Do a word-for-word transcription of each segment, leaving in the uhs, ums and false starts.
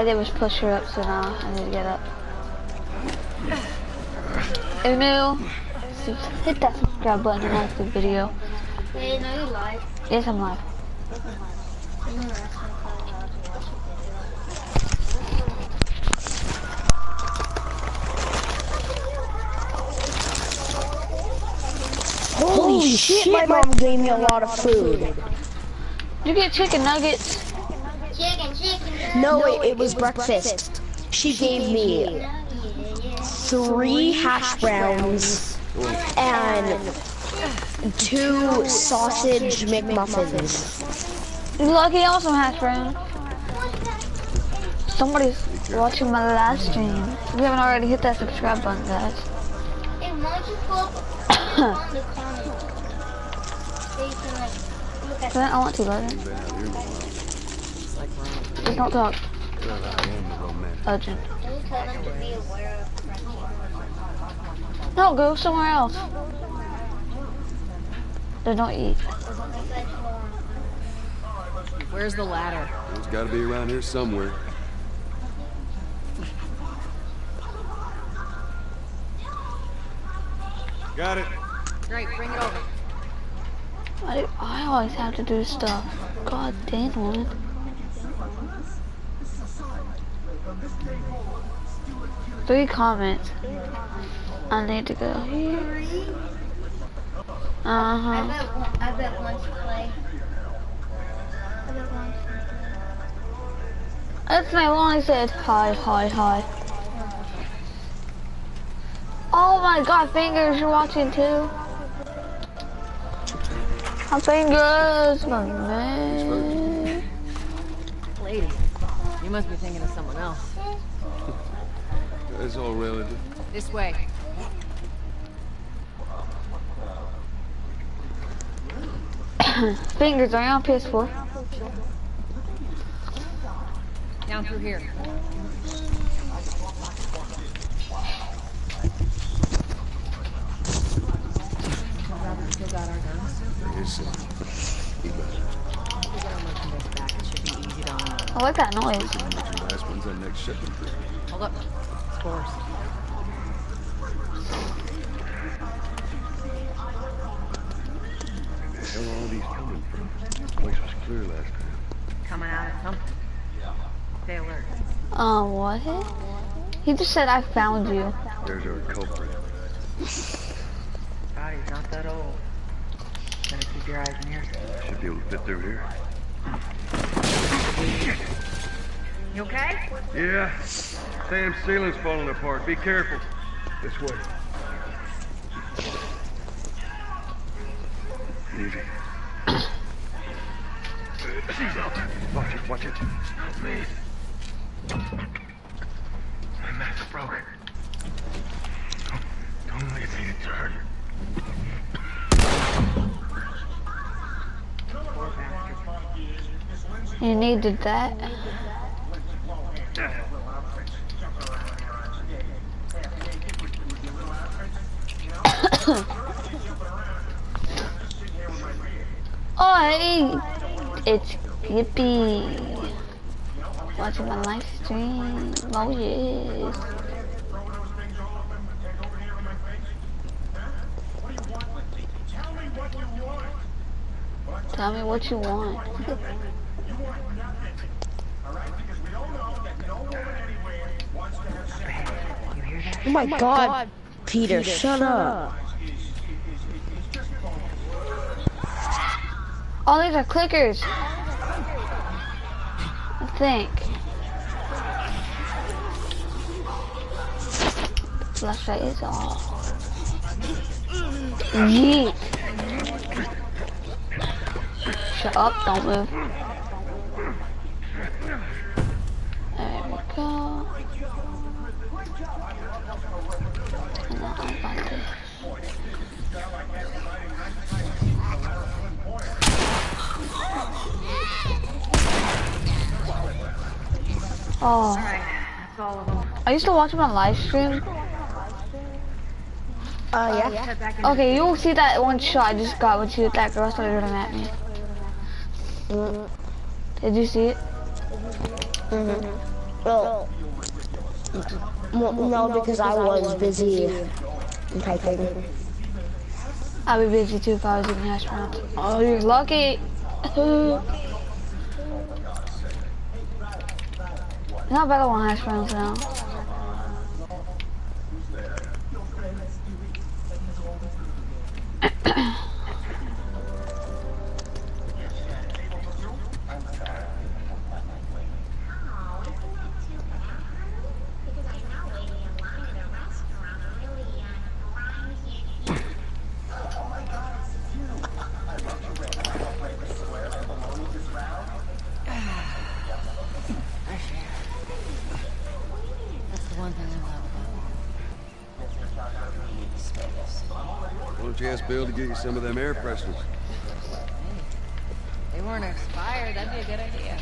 I did was push her up, so now I need to get up. Emil, hit that subscribe button and like the video. Hey, no, you live. Yes, I'm live. Holy, Holy shit, shit, my mom gave me a lot of food. Did you get chicken nuggets? Chicken, chicken. No, no it, it was breakfast. breakfast. She, she gave, gave me yeah, yeah. three hash browns and two sausage McMuffins. You lucky awesome hash brown. Somebody's watching my live stream. If you haven't already, hit that subscribe button, guys. Hey, why don't you pull up on the comment? So you can, like, look at I want to, brother. Just don't talk. Urgent. Don't tell them to be aware of friendship. No, go somewhere else. They don't eat. Where's the ladder? It's got to be around here somewhere. Got it. Great, bring it over. I, I always have to do stuff. God damn it. Three comments. I need to go here. Uh-huh. I bet, I bet once you play. I bet once. That's my one. I said hi, hi, hi. Oh my god, Fingers, you're watching too? My Fingers, my man. Lady, you must be thinking of someone else. It's all relative. This way. Fingers, are you on P S four? Down through here. I like that noise. Last one's that next shipping. Hold up. Scores. Where the hell are all these coming from? This place was clear last time. Coming out of something. Stay alert. Um, what? He just said I found you. There's our culprit. Body's not that old. Better keep your eyes and ears. Should be able to fit through here. You okay? Yeah. Sam's ceiling's falling apart. Be careful. This way. Easy. Watch it, watch it. Help me. My mask broke. Don't, don't leave me to turn. You needed that. Oh, hey, it's Yippee. Watching my live stream. Oh, yes. Tell me what you want. Oh my, oh my god. god, Peter, Peter shut, shut up. up. Oh, these are clickers. I think. Flashlight is off. Yeet. Shut up, don't move. There we go. And now I got this. Oh. That's all of them. I used to watch him on live stream. Uh, yeah. Okay, you'll see that one shot I just got when she, that girl started running at me. Mm-hmm. Did you see it? Mm-hmm. Well, well, no, because I was busy typing. I'd be busy too if I was eating hash browns. Oh, you're lucky. Not bad, I want hash browns now. Why don't you ask Bill to get you some of them air fresheners? They weren't expired. That'd be a good idea.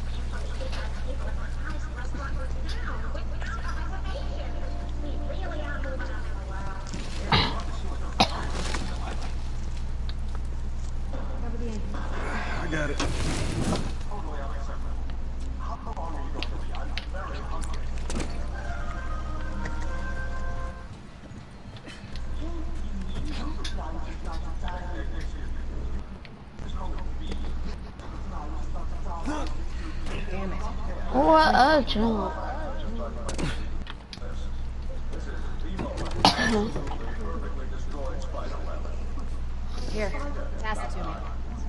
I got it. What a jump. Here, pass it to me.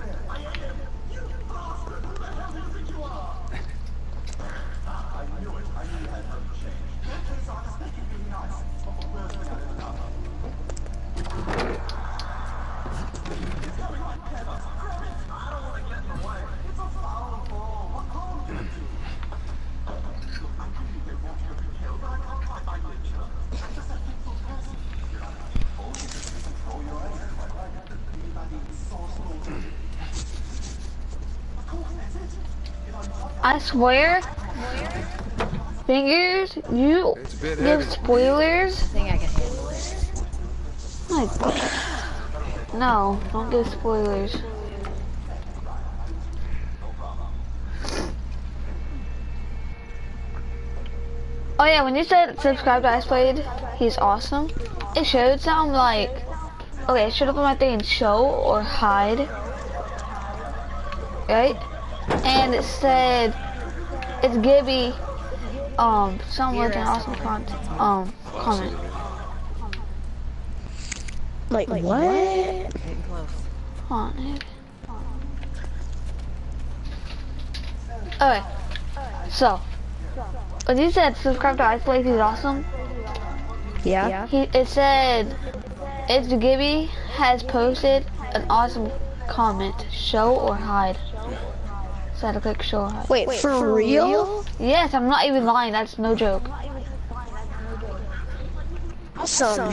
I swear, Fingers, you It's a bit give heavy. spoilers. I think I can handle it. My God. No, don't give spoilers. Oh yeah, when you said subscribe to Ice Played, he's awesome. It showed something like, okay, it showed up on my thing, show or hide, right? And it said, it's Gibby, um, something like an awesome content, um, comment. Like, what? Getting close. Come on, dude. Okay, so, when you said subscribe to Ice Played, he's awesome. Yeah? He, it said, it's Gibby has posted an awesome comment, show or hide. So I had to click show or hide. Wait, Wait for, for real? real? Yes, I'm not even lying, that's no joke. Awesome.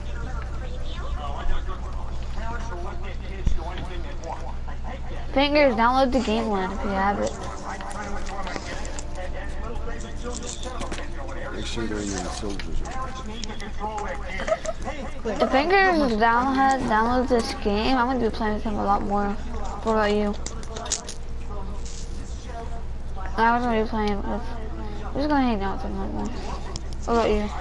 Fingers, download the game land if you have it. Make sure they're in your soldiers. If Fingers down has downloaded this game, I'm gonna be playing with him a lot more. What about you? I was gonna be playing with. I'm just gonna hang out with him a lot more. What about you?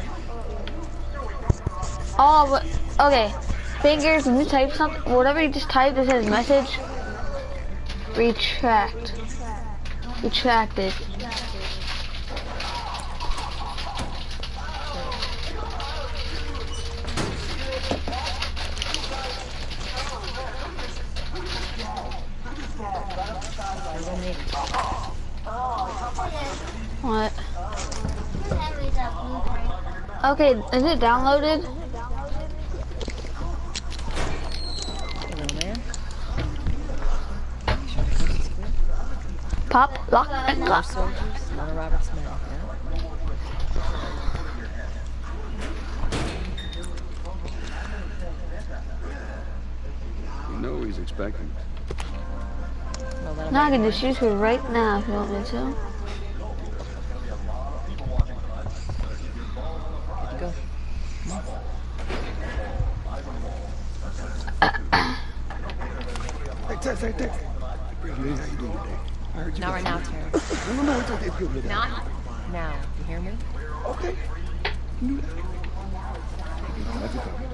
Oh, but okay. Fingers, when you type something, whatever you just typed that says message, retract. Retract it. What? Okay, is it downloaded? Hello, man. Pop, lock, and More lock. soldiers, not a Robert Smith. You know he's expecting. Well, that'll Now I make can just use her right now if you want me to. it go. Hey, Tex, hey, Tex. How you doing today? I heard you Not got right now, some- Terrence. No, no, no, it's okay. It's good. Not Now, you hear me? Okay. You do that. You don't have to come.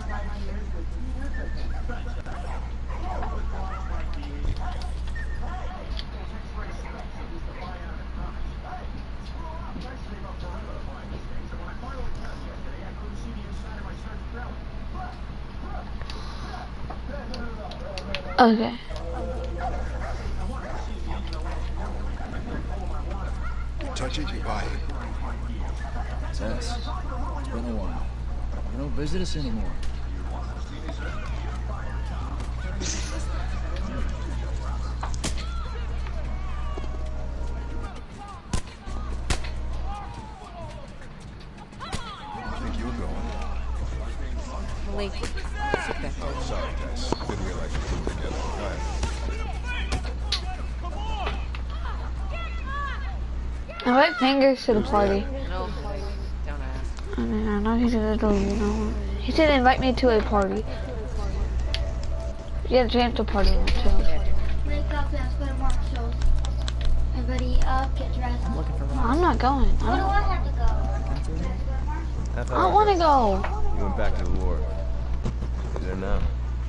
Okay. You touch it, you buy it. Tess, it's been a while. You don't visit us anymore. I think you were going. Malik, sit back. Oh, sorry, Tess. Didn't realize you two were together. Go ahead. Invite Fingers to the party. No, don't ask. I mean, I know he's gonna do, you know. He said invite me to a party. You had a chance to party with too. Wake up, let's go to Marshall's. Everybody up, get dressed. I'm looking for No, Rob. I'm not going. Where do I don't, I have to go? Half I hour don't want to ago, go. You went back to the war. You're there now.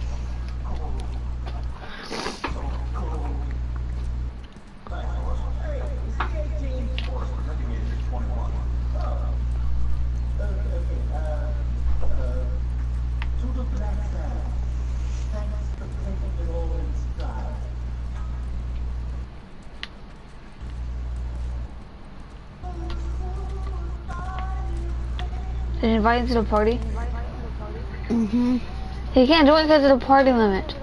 Did you invite him to the party? Mm-hmm. He can't join because of the party limit.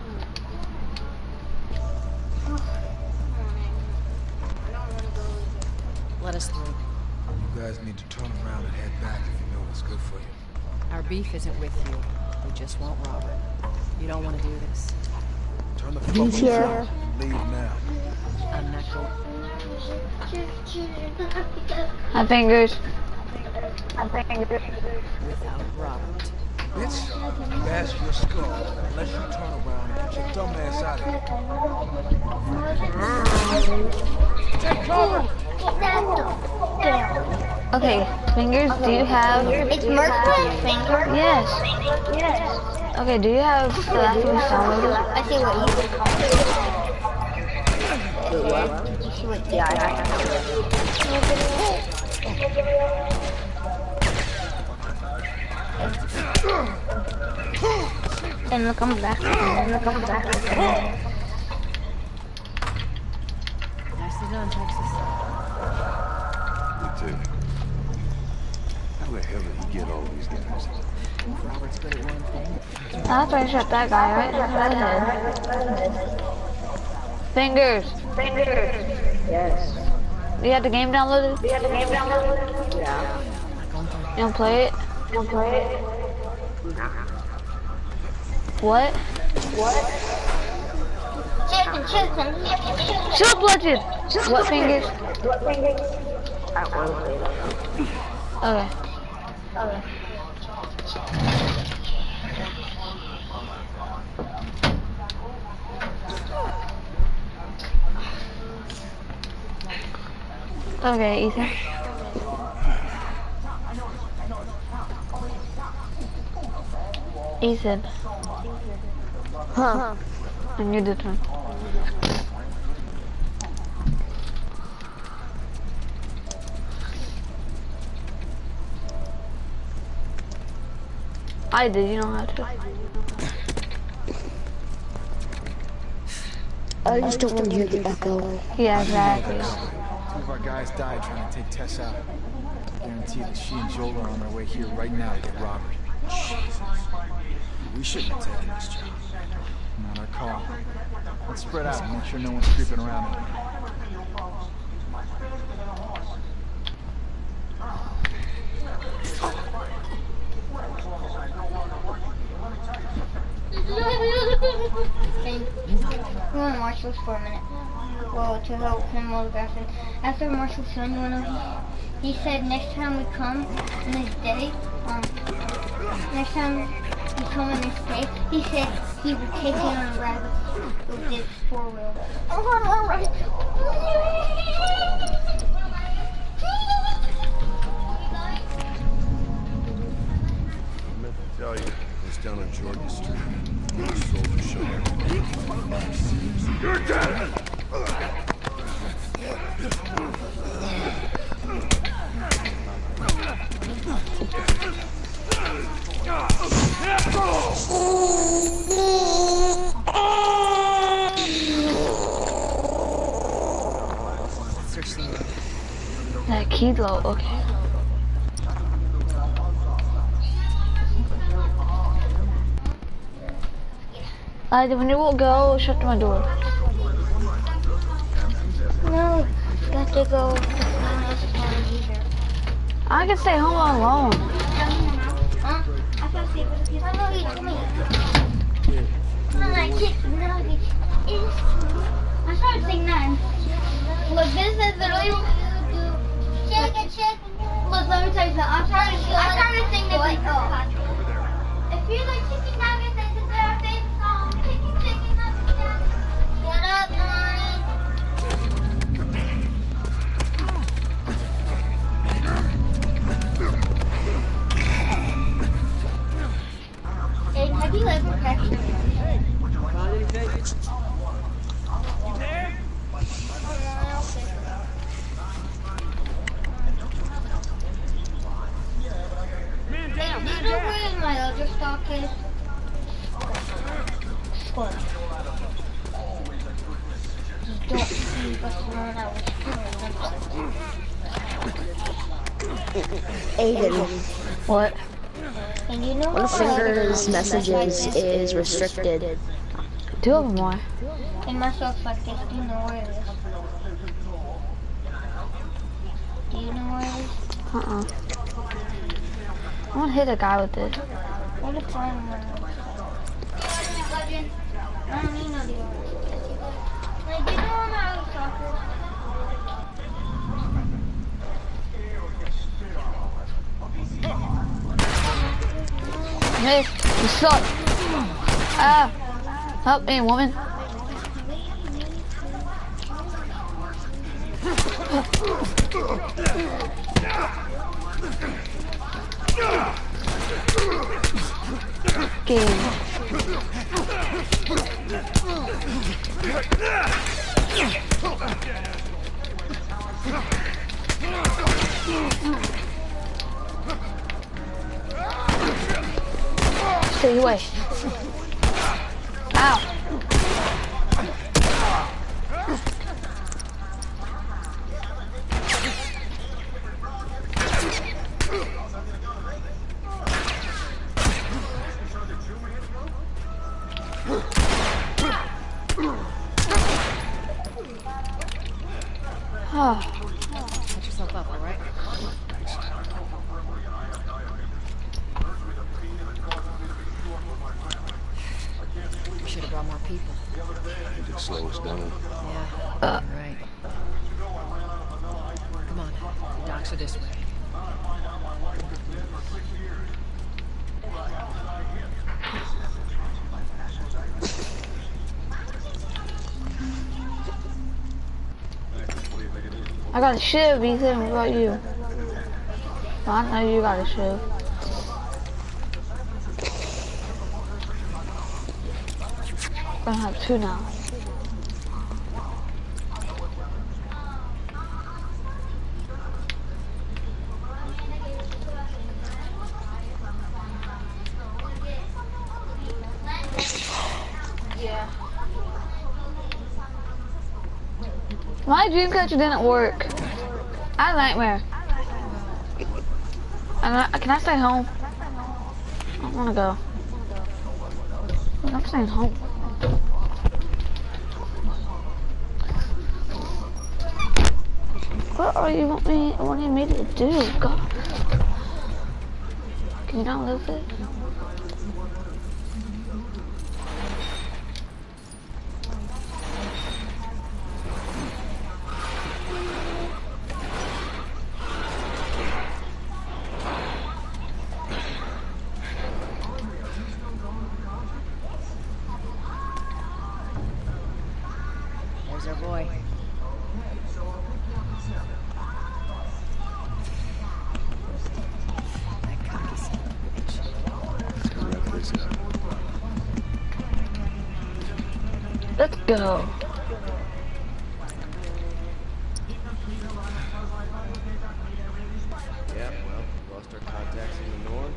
Let us through. You guys need to turn around and head back if you know what's good for you. Our beef isn't with you. We just want Robert. You don't want to do this. Turn the fuck He's here. around and leave now. I'm not going. My fingers. Without Robert. Bitch, bash your skull unless you turn around and get your dumb ass out of here. Take cover! Okay, Fingers, do you have... It's Mercury's finger. Yes. Yes. Okay, do you have the last one downloaded? I see what you would call it. Did you see what? Yeah, I And look, I'm back. And look, I'm back. Nicely done, Texas. You too. How the hell did he get all these guys? Robert's good at one thing. That's why I shot that guy, right? Redhead. Fingers. Fingers. Yes. Do you have the game downloaded? Do you have the game downloaded? Yeah. You don't play it? You don't play it? What? What? Chicken, chicken, chicken, chicken. Shield Legend! What fingers? What fingers? I won't play that. Okay. Okay. Okay, Ethan. Ethan. Huh. And you did one. I did, you know how to. I just don't want to hear the echo. Yeah, exactly. Two of our guys died trying to take Tess out. I guarantee that she and Joel are on their way here right now to get Robert. Jesus. We shouldn't have taken this job. Not our call. Let's spread out and make sure no one's creeping around anymore. We went to Marshall's for a minute. Well, to help him autograph it. After Marshall's son, you know, he, he said next time we come, the next day, um, next time we come the next day, he said he would take it on a ride with his four wheel. Oh, all right. Jordan Street. The soldier showed. You're dead! That kilo, okay. Uh, when you will go, shut my door. No, you have to go. I can stay home alone. Huh? I thought you I know you told me. I kick nuggets. I started saying that. Look, this is literally. Chicken, chicken. Look, let me tell you something. I'm trying to. I'm trying to sing this. Oh. If you like chicken nuggets, this is their favorite song. Chicken, chicken nuggets. Shut up, Mommy. Hey, have you ever practiced? Hey, do you know where my other stock is? Squad. Just don't see us when I was Aiden, What? And you know one of Finger's messages is restricted. Two of them are. And my stuff's like this. Do you know where it is? Do you know where it is? Uh-uh. I want to hit a guy with this. What if I'm Legend. I don't need no deal. Like, you know when I was soccer? Hey, you suck. Ah, help me, woman. Game. Stay away. Ow. Oh. Catch yourself up, all right? We should have brought more people. It just slow us down. Yeah, Uh. right. Come on, the docks are this way. I got a shiv, Ethan. What about you? Well, I know you got a shiv. I'm gonna have two now. Yeah. My dream catcher didn't work. I had a nightmare. And I, can I stay home? I don't wanna go. I'm staying home. What are you want me wanting me to do? God. Can you not live it? There's our boy. That cocky son of a bitch. go. Yeah, well, lost our contacts in the north.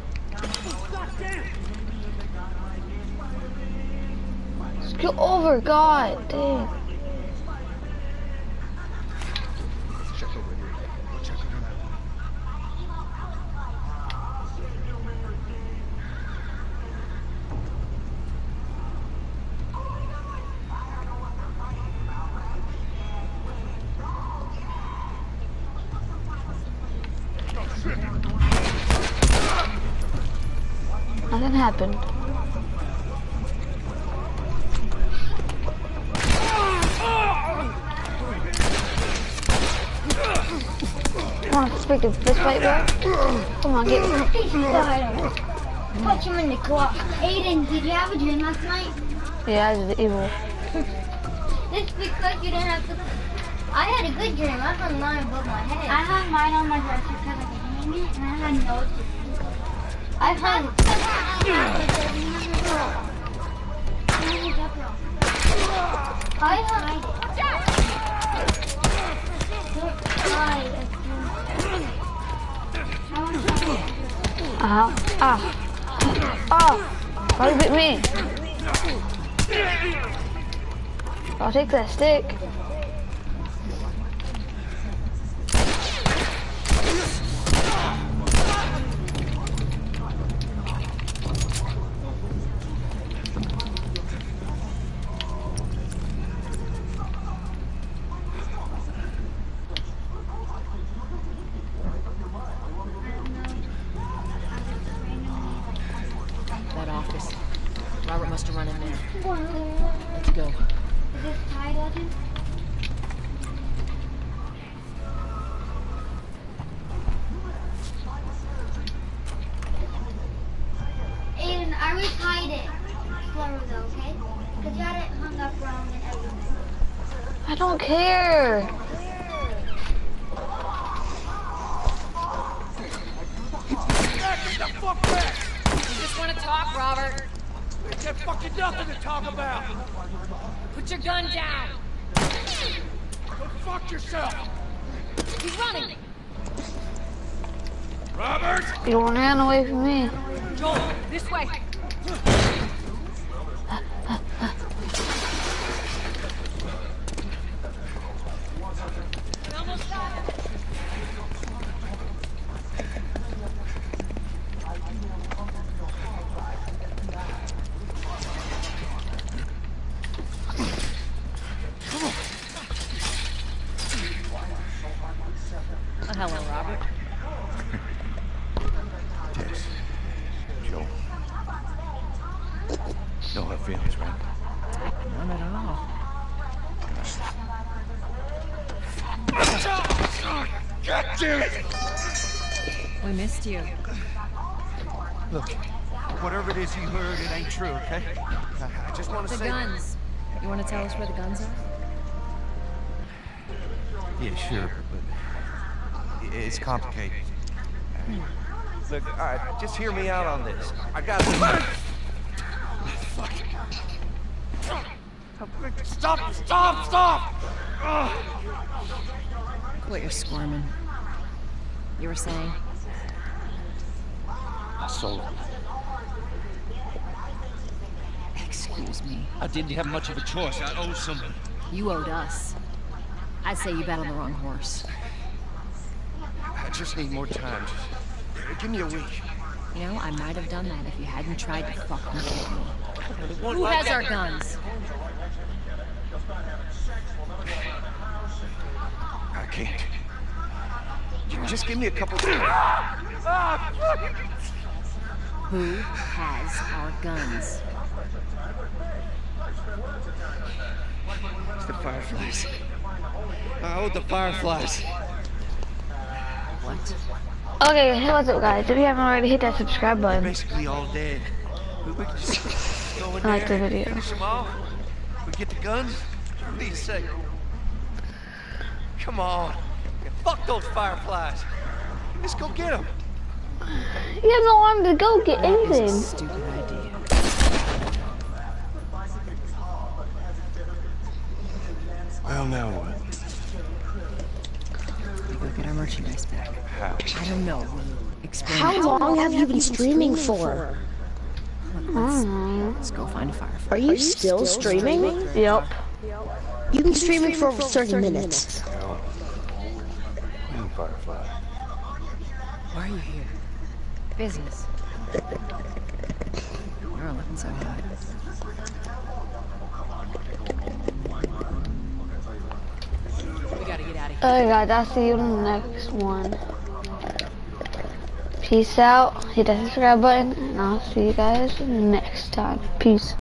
Let's go over, God damn. Let's check over here. Let's check over here. Nothing happened. Come on, speak to this fight, bro. Come on, get me. Punch him in the clock. Aiden, did you have a dream last night? Yeah, I did evil. This because you didn't have to. I had a good dream. I had mine above my head. I had mine on my dresser because I could hang it, and I had notes. I had. I had. Uh-huh. Ah. Oh! Why you beat me? I'll take that stick. That office. Robert must have run in there. Let's go. Is this Ty Legend? Aiden, I retied it. Slower though, okay? Because you had it hung up wrong and everything. I don't care. Just want to talk, Robert. It's got fucking nothing to talk about. Put your gun down. Go fuck yourself. He's running. Robert! You ran away from me. Joel, this way. We almost got it. Oh, hello, Robert. Yes. Joe. No hard feelings, right? None at all. God damn it! We missed you. Look, whatever it is you heard, it ain't true, okay? I, I just want to The say... guns. You want to tell us where the guns are? Yeah, sure, but it's complicated. Look, all right, just hear me out on this. I got to... Fuck. Stop! Stop! Stop! Ugh. Quit your squirming. You were saying? I sold it. Excuse me. I didn't have much of a choice. I owe somebody. You owed us. I'd say you bet on the wrong horse. I just need more time. Just give me a week. You know, I might have done that if you hadn't tried to fucking kill me. It won't Who like has that. our guns? I can't. Ju- Just give me a couple... Who has our guns? It's the Fireflies. I owe the Fireflies. What? Okay, hey, what's up, guys? If you haven't already, hit that subscribe button. Basically all dead. We, we can just go in I like there, the video. finish them off. We get the guns. What do you say? Come on. Yeah, fuck those Fireflies. Let's go get them. You have no arm to go get That is a anything. stupid idea. Well, now what? We go get our merchandise back. How? I don't know. Explain. How long have you been streaming for? I don't know. Let's go find a firefighter. Are you still streaming? Yep. You've been streaming for over thirty minutes. Hell. Clean Firefly. Why are you here? Business. You're not looking so hot. We gotta get out of here. Alright guys, I'll see you in the next one. Peace out. Hit that subscribe button, and I'll see you guys next time. Peace.